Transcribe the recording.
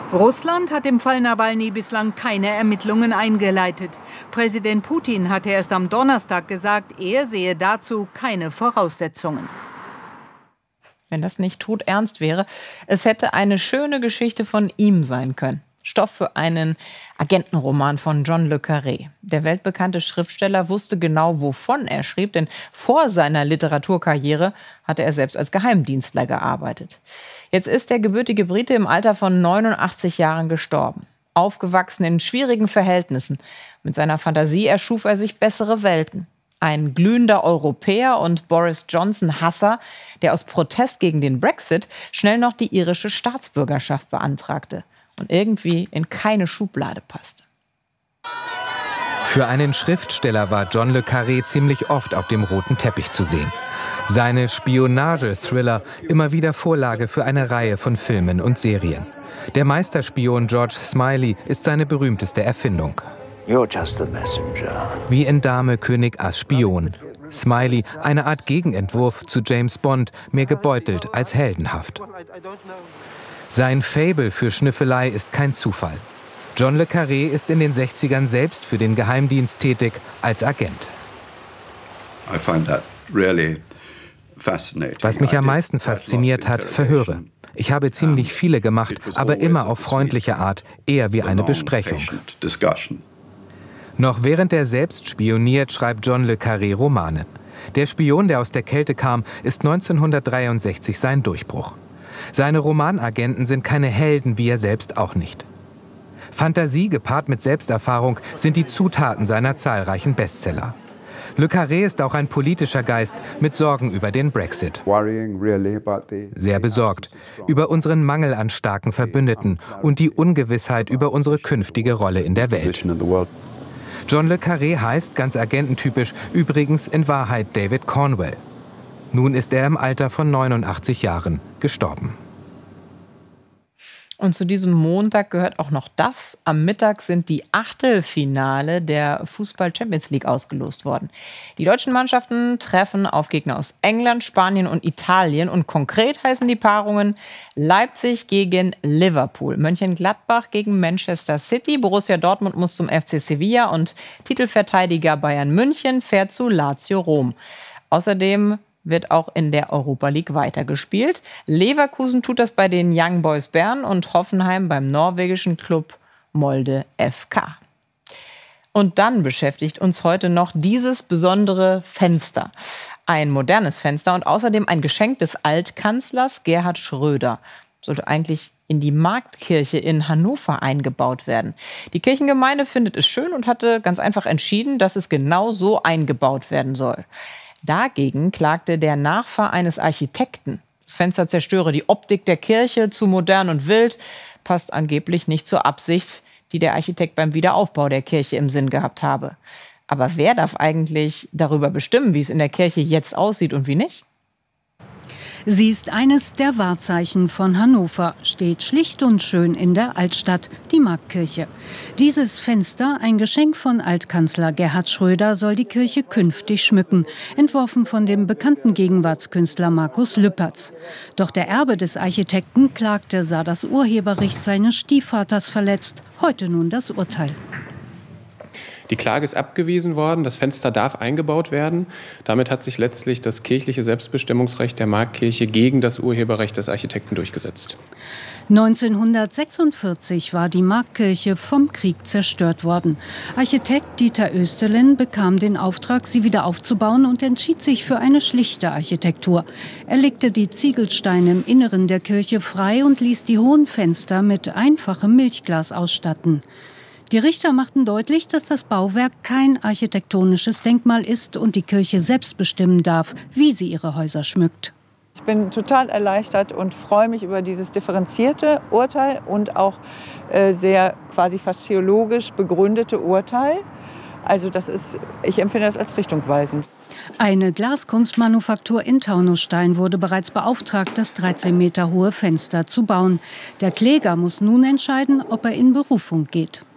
Russland hat im Fall Nawalny bislang keine Ermittlungen eingeleitet. Präsident Putin hatte erst am Donnerstag gesagt, er sehe dazu keine Voraussetzungen. Wenn das nicht todernst wäre, es hätte eine schöne Geschichte von ihm sein können. Stoff für einen Agentenroman von John le Carré. Der weltbekannte Schriftsteller wusste genau, wovon er schrieb, denn vor seiner Literaturkarriere hatte er selbst als Geheimdienstler gearbeitet. Jetzt ist der gebürtige Brite im Alter von 89 Jahren gestorben. Aufgewachsen in schwierigen Verhältnissen. Mit seiner Fantasie erschuf er sich bessere Welten. Ein glühender Europäer und Boris Johnson-Hasser, der aus Protest gegen den Brexit schnell noch die irische Staatsbürgerschaft beantragte und irgendwie in keine Schublade passte. Für einen Schriftsteller war John le Carré ziemlich oft auf dem roten Teppich zu sehen. Seine Spionage-Thriller immer wieder Vorlage für eine Reihe von Filmen und Serien. Der Meisterspion George Smiley ist seine berühmteste Erfindung. You're just a messenger. Wie in Dame König als Spion. Smiley, eine Art Gegenentwurf zu James Bond, mehr gebeutelt als heldenhaft. Sein Faible für Schnüffelei ist kein Zufall. John le Carré ist in den 60ern selbst für den Geheimdienst tätig als Agent. Was mich am meisten fasziniert hat, Verhöre. Ich habe ziemlich viele gemacht, aber immer auf freundliche Art, eher wie eine Besprechung. Noch während er selbst spioniert, schreibt John le Carré Romane. Der Spion, der aus der Kälte kam, ist 1963 sein Durchbruch. Seine Romanagenten sind keine Helden, wie er selbst auch nicht. Fantasie gepaart mit Selbsterfahrung sind die Zutaten seiner zahlreichen Bestseller. Le Carré ist auch ein politischer Geist mit Sorgen über den Brexit. Sehr besorgt über unseren Mangel an starken Verbündeten und die Ungewissheit über unsere künftige Rolle in der Welt. John le Carré heißt, ganz agententypisch, übrigens in Wahrheit David Cornwell. Nun ist er im Alter von 89 Jahren gestorben. Und zu diesem Montag gehört auch noch das. Am Mittag sind die Achtelfinale der Fußball-Champions League ausgelost worden. Die deutschen Mannschaften treffen auf Gegner aus England, Spanien und Italien. Und konkret heißen die Paarungen Leipzig gegen Liverpool, Mönchengladbach gegen Manchester City, Borussia Dortmund muss zum FC Sevilla und Titelverteidiger Bayern München fährt zu Lazio Rom. Außerdem wird auch in der Europa League weitergespielt. Leverkusen tut das bei den Young Boys Bern und Hoffenheim beim norwegischen Club Molde FK. Und dann beschäftigt uns heute noch dieses besondere Fenster. Ein modernes Fenster und außerdem ein Geschenk des Altkanzlers Gerhard Schröder. Sollte eigentlich in die Marktkirche in Hannover eingebaut werden. Die Kirchengemeinde findet es schön und hatte ganz einfach entschieden, dass es genau so eingebaut werden soll. Dagegen klagte der Nachfahr eines Architekten. Das Fenster zerstöre die Optik der Kirche, zu modern und wild, passt angeblich nicht zur Absicht, die der Architekt beim Wiederaufbau der Kirche im Sinn gehabt habe. Aber wer darf eigentlich darüber bestimmen, wie es in der Kirche jetzt aussieht und wie nicht? Sie ist eines der Wahrzeichen von Hannover, steht schlicht und schön in der Altstadt, die Marktkirche. Dieses Fenster, ein Geschenk von Altkanzler Gerhard Schröder, soll die Kirche künftig schmücken, entworfen von dem bekannten Gegenwartskünstler Markus Lüpertz. Doch der Erbe des Architekten klagte, sah das Urheberrecht seines Stiefvaters verletzt. Heute nun das Urteil. Die Klage ist abgewiesen worden, das Fenster darf eingebaut werden. Damit hat sich letztlich das kirchliche Selbstbestimmungsrecht der Marktkirche gegen das Urheberrecht des Architekten durchgesetzt. 1946 war die Marktkirche vom Krieg zerstört worden. Architekt Dieter Oesterlen bekam den Auftrag, sie wieder aufzubauen und entschied sich für eine schlichte Architektur. Er legte die Ziegelsteine im Inneren der Kirche frei und ließ die hohen Fenster mit einfachem Milchglas ausstatten. Die Richter machten deutlich, dass das Bauwerk kein architektonisches Denkmal ist und die Kirche selbst bestimmen darf, wie sie ihre Häuser schmückt. Ich bin total erleichtert und freue mich über dieses differenzierte Urteil und auch sehr quasi fast theologisch begründete Urteil. Also ich empfinde das als richtungweisend. Eine Glaskunstmanufaktur in Taunusstein wurde bereits beauftragt, das 13 Meter hohe Fenster zu bauen. Der Kläger muss nun entscheiden, ob er in Berufung geht.